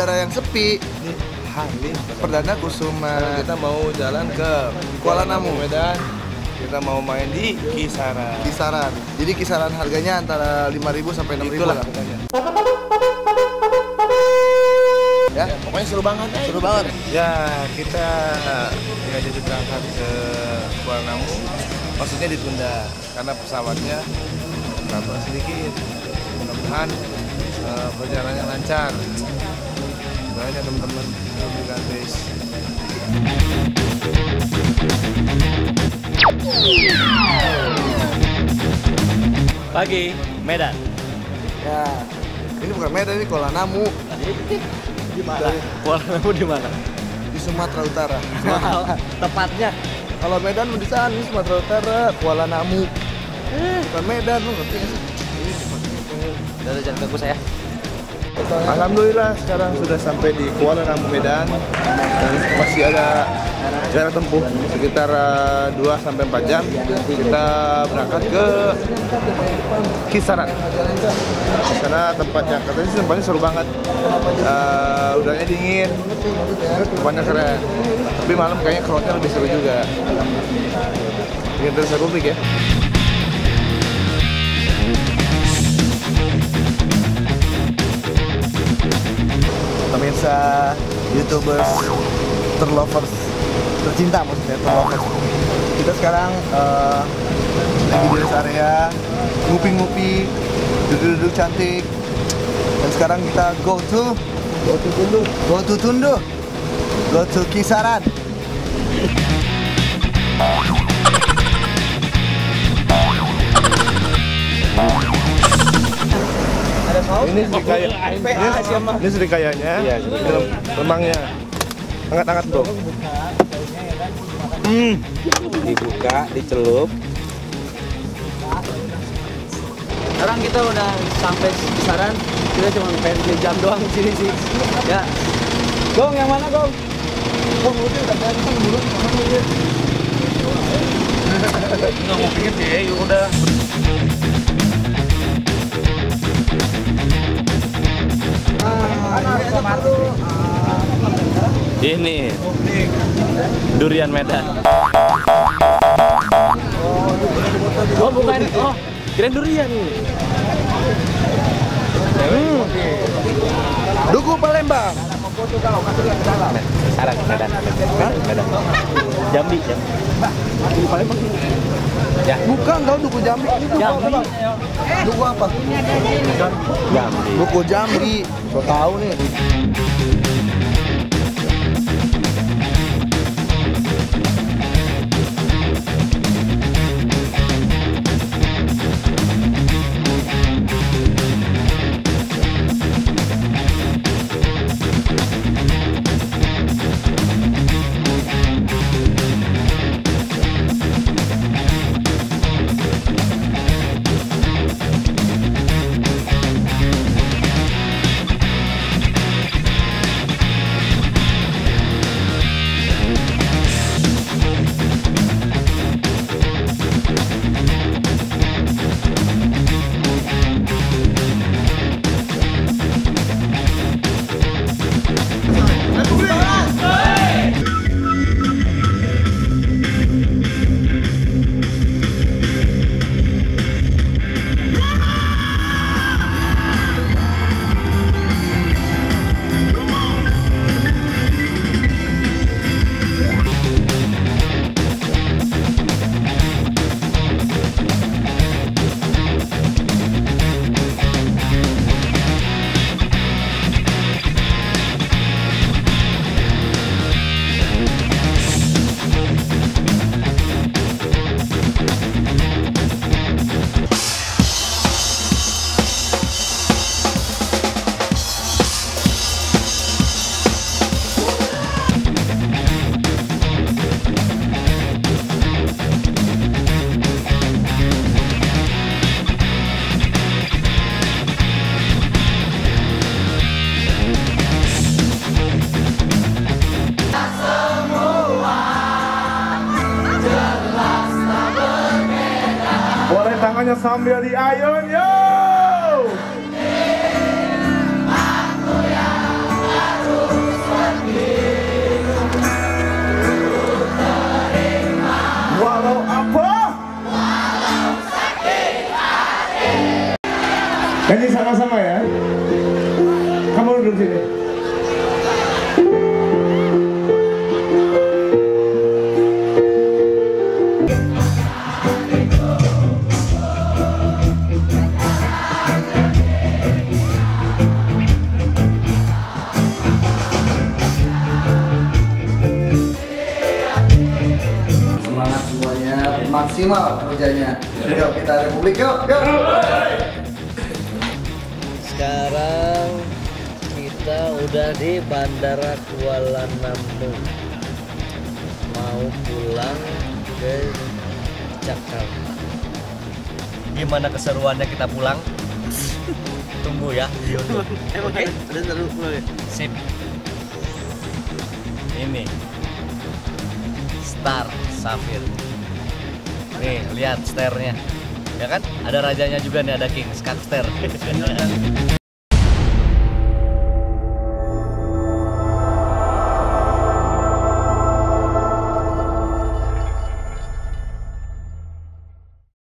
bandara yang sepi. Nih, Halim Perdana Kusuma. Sekarang kita mau jalan ke Kuala Namu, Medan. Kita mau main di Kisaran. Kisaran. Jadi kisaran harganya antara 5.000 sampai 6.000 lah. Ya, Pokoknya seru banget. seru banget. Ya, kita nggak jadi berangkat ke Kuala Namu. Maksudnya ditunda karena pesawatnya trouble sedikit. Mudah-mudahan perjalanannya lancar. Doain ya teman-teman, guys. Pagi, Medan. Ya, ini bukan Medan, ini Kuala Namu. Di mana? Kuala Namu di mana? Di Sumatera Utara. Tepatnya. Kalau Medan di sana, ini Sumatera Utara, Kuala Namu. Bukan Medan, lu ngerti nggak sih? Udah jangan ganggu saya. Alhamdulillah sekarang sudah sampai di Kuala Namu Medan dan masih ada jarak tempuh sekitar 2-4 jam. Kita berangkat ke Kisaran. Di sana tempatnya katanya sih tempatnya seru banget. Udaranya dingin, tempatnya keren. Tapi malam kayaknya crowdnya lebih seru juga. Ingin terus Republik ya. Pemirsa YouTubers terlovers, tercinta maksudnya terlovers. Kita sekarang lagi di rest area, ngupi-ngupi, duduk-duduk cantik. Dan sekarang kita go to Kisaran. Ini serikayanya, lemangnya. Angkat-angkat bro. Dibuka, dicelup. Sekarang kita udah sampai Kisaran. Kita cuma pengen jam doang di sini sih. Ya. Gong, yang mana Gong? Gong, udah datang dulu. Nggak mau pikir sih, udah. Ini durian Medan. Oh bukan, oh kirain durian. Duku Palembang. Kisaran Medan. Medan. Jambi. Ya. Bukan, kau Duku Jambi. Ini Duku Jambi. apa? Duku apa? Jambi. Duku Jambi. So tahu nih. tangannya sambil diayun, yo! semangat semuanya, maksimal kerjanya. Yuk kita Republik yuk. Sekarang kita udah di Bandara Kuala Namu, mau pulang ke Jakarta. Gimana keseruannya kita pulang? Tunggu ya di YouTube. Oke? Udah seru ya. Sip. Ini Star Safir. Nih, lihat stairnya. Ya kan? Ada rajanya juga nih, ada King Skakster.